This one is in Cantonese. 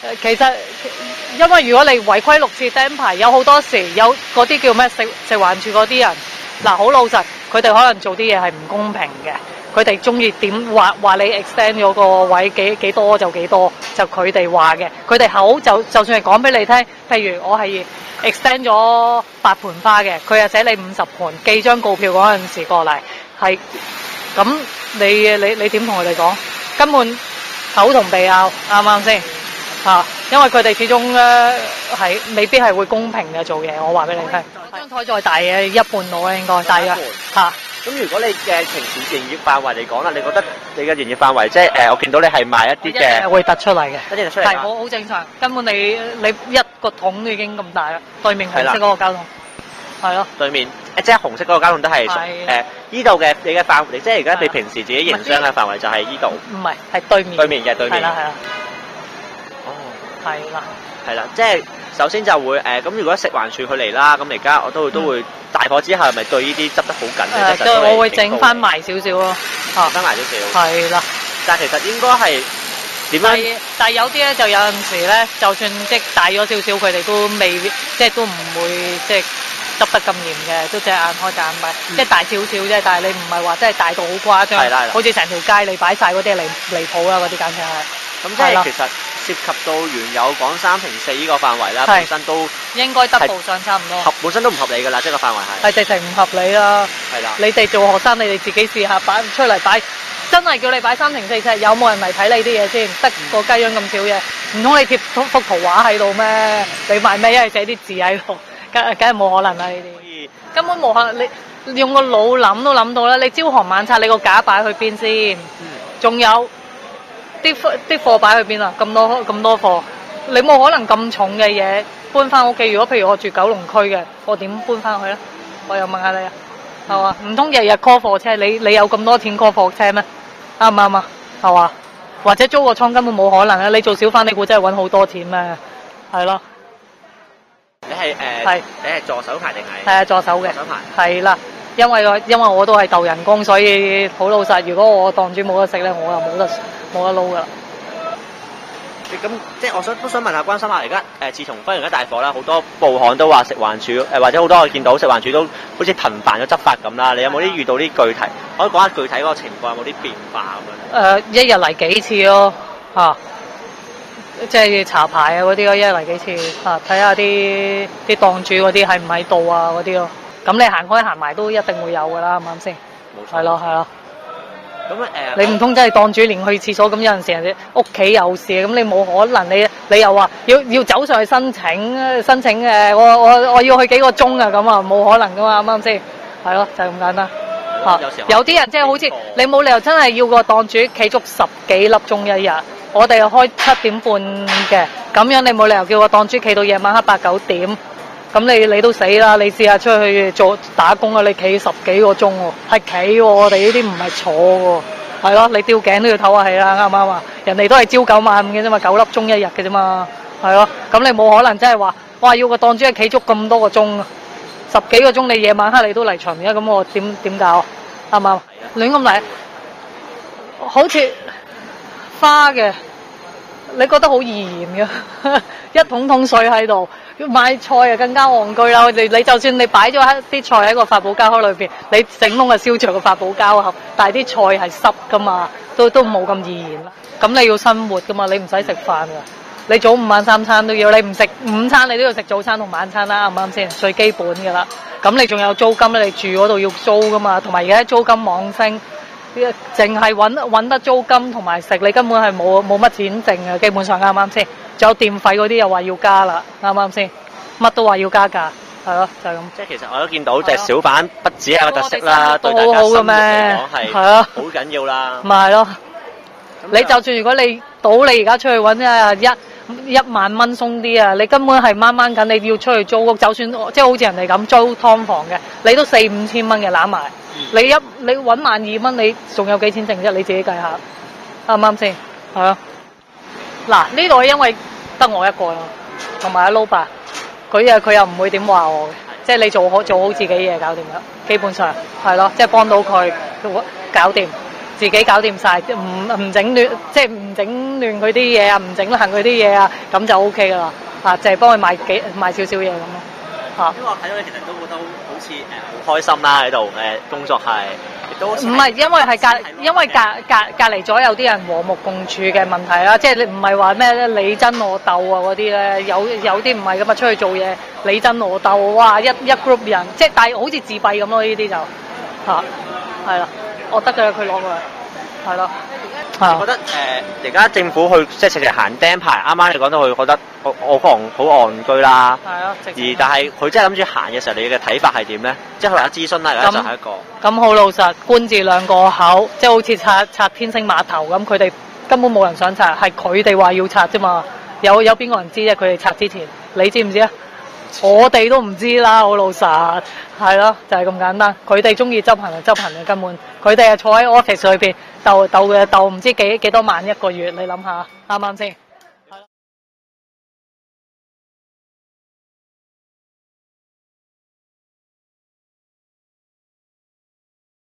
其實因為如果你違規6次釘牌，有好多時有嗰啲叫咩食環署嗰啲人，嗱好老實，佢哋可能做啲嘢係唔公平嘅。佢哋中意點話你 extend 咗個位幾多就幾多，就佢哋話嘅。佢哋口就算係講俾你聽，譬如我係 extend 咗8盆花嘅，佢又寫你50盆，寄張告票嗰陣時過嚟，係咁你點同佢哋講？根本口同鼻拗，啱唔啱先？因為佢哋始終係未必係會公平嘅做嘢，我話俾你聽。張台再大嘅一半到啦，應該大約嚇。 咁如果你嘅平時營業範圍嚟講啦，你覺得你嘅營業範圍即係我見到你係賣一啲嘅會突出嚟嘅， 一定突出嚟， 係好正常。根本你一個桶都已經咁大啦，對面紅色嗰個膠桶，係咯。對面即係紅色嗰個膠桶都係依度嘅你嘅範圍，即係而家你平時自己營商嘅範圍就係依度。 唔係，係對面。對面嘅對面。係啦係啦。哦。係啦。 係啦，即係首先就會咁如果食環署佢嚟啦，咁而家我都會大火之後，係咪對呢啲執得好緊咧？ 我會整翻埋少少咯， 整翻埋少少。係啦，但係其實應該係點樣？ 但係有啲咧，就有陣時咧，就算即係大咗少少，佢哋都未即係都唔會即係執得咁嚴嘅，都只係眼開隻眼閉，即係大少少啫。但係你唔係話真係大到好誇張，係啦，好似成條街你擺晒嗰啲離譜啦，嗰啲簡直係。咁即係其實涉及到原有講3平4呢個範圍啦，本身都應該double上差唔多。 本身都唔合理㗎啦，即係個範圍係。 係直情唔合理啦。係啦。你哋做學生，你哋自己試下擺出嚟擺，真係叫你擺3平4尺，有冇人嚟睇你啲嘢先？得個雞樣咁少嘢，唔通你貼幅圖畫喺度咩？你賣咩？一係寫啲字喺度，梗係冇可能啦！呢啲根本冇可能。你用個腦諗都諗到啦。你朝行晚拆，你個架擺去邊先？仲有。啲貨擺去邊啊？咁多貨，你冇可能咁重嘅嘢搬翻屋企。如果譬如我住九龍區嘅，我點搬翻去咧？我又問下你啊，係嘛？唔通日日 call 貨車？你有咁多錢 call 貨車咩？啱唔啱啊？係嘛？或者租個倉根本冇可能啊！你做小販，你估真係揾好多錢咩？係咯。 你係助手牌定係？ 係啊，助手嘅。助手牌。係啦。因為我都係鬥人工，所以好老實。如果我檔主冇得食咧，我又冇得撈噶啦。 咁即係我都想問下，關心下而家自從忽然間大火啦，好多報刊都話食環署或者好多我見到食環署都好似頻繁咗執法咁啦。你有冇啲遇到啲具體？可以講下具體嗰個情況有冇啲變化咁樣？ 一日嚟幾次咯，即係查牌啊嗰啲咯，一日嚟幾次睇下啲檔主嗰啲喺唔喺度啊嗰啲咯。咁你行開行埋都一定會有噶啦，啱唔啱先？冇錯。係咯。咁你唔通真係檔主連去廁所咁？有陣時人哋屋企有事，咁你冇可能你又話要走上去申請我要去幾個鐘啊咁啊，冇可能噶嘛，啱唔啱先？係咯，就係咁簡單。有啲人即係好似你冇理由真係要個檔主企足10幾粒鐘一日，我哋開7點半嘅，咁樣你冇理由叫個檔主企到夜晚黑8、9點。咁你都死啦！你試下出去打工啊！你企10幾個鐘喎，係企喎，我哋呢啲唔係坐喎，係咯，你吊頸都要唞下氣啦，啱唔啱啊？人哋都係朝9晚5嘅啫嘛，9粒鐘一日嘅啫嘛，係咯，咁你冇可能真係話，哇要個檔主係企足咁多個鐘啊，10幾個鐘你夜晚黑你都嚟巡嘅，咁我點搞啊？啱唔啱？亂咁嚟，好似花嘅，你覺得好易燃嘅，一桶水喺度。買菜啊更加戇居啦！你就算你擺咗啲菜喺個發泡膠盒裏邊，你整窿就燒着個發泡膠盒，但係啲菜係濕噶嘛，都冇咁易燃啦。咁你要生活噶嘛，你唔使食飯噶，你早午晚3餐都要，你唔食午餐你都要食早餐同晚餐啦，啱唔啱先？最基本噶啦。咁你仲有租金咧，你住嗰度要租噶嘛，同埋而家租金網升，淨係揾得租金同埋食，你根本係冇乜錢剩嘅，基本上啱唔啱先？仲有電費嗰啲又話要加啦，啱唔啱先？乜都話要加價，係咯，就係咁。即係其實我都見到，就係小販不止係個特色啦，對大家生活嚟講係好緊要啦。咪係咯，你就算如果你你而家出去揾一萬蚊鬆啲啊，你根本係掹緊，你要出去租屋，就算即係好似人哋咁租劏房嘅，你都4、5千蚊嘅攬埋。你揾12000蚊，你仲有幾錢剩啫？你自己計下，啱唔啱先？係啊。嗱，呢度因為得我一個啦，同埋阿老爸，佢又唔會點話我嘅，即係你做好自己嘢搞掂啦，基本上係咯，即係幫到佢搞掂， 自己搞掂晒，唔整亂，即係唔整亂佢啲嘢啊，唔整爛佢啲嘢啊，咁就 O K 噶啦，就係幫佢賣少少嘢咁咯， 因為我睇到你其實都覺得好似好開心啦喺度工作係，亦都唔係因為隔離咗有啲人和睦共處嘅問題啦，即係你唔係話咩咧你爭我鬥啊嗰啲咧，有啲唔係咁啊，出去做嘢你爭我鬥，哇一 group 人，即係但係好似自閉咁咯，呢啲就係啦。我得嘅，佢攞過嚟，係咯。 我覺得而家政府去即係直情行釘牌，啱啱你講到佢覺得我可能好戇居啦。 係啊， 但係佢真係諗住行嘅時候，你嘅睇法係點咧？即係佢話諮詢啦，而家就係一個。 咁好老實，官字兩個口，即係好似拆天星碼頭咁，佢哋根本冇人想拆，係佢哋話要拆啫嘛。有邊個人知啫？佢哋拆之前，你知唔知啊？我哋都唔知啦，好老實，係咯，就係咁簡單。佢哋中意執行就執行嘅，根本佢哋係坐喺 office 裏邊鬥唔知幾多萬一個月，你諗下啱唔啱先？